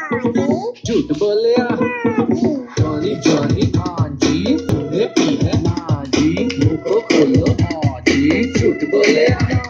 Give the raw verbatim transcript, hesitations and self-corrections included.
झूठ बोले Johnny Johnny हाँ जी तूने पी है ना जी मुंह को खोलो हाँ जी झूठ बोले